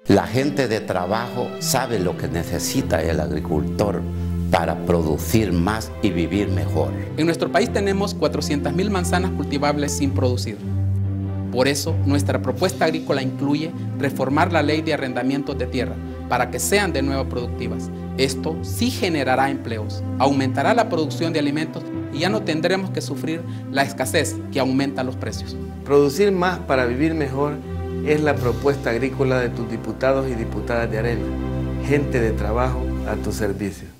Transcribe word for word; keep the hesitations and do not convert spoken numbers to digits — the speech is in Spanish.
La gente de trabajo sabe lo que necesita el agricultor para producir más y vivir mejor. En nuestro país tenemos cuatrocientas mil manzanas cultivables sin producir. Por eso, nuestra propuesta agrícola incluye reformar la ley de arrendamientos de tierra para que sean de nuevo productivas. Esto sí generará empleos, aumentará la producción de alimentos y ya no tendremos que sufrir la escasez que aumenta los precios. Producir más para vivir mejor es la propuesta agrícola de tus diputados y diputadas de Arena. Gente de trabajo a tu servicio.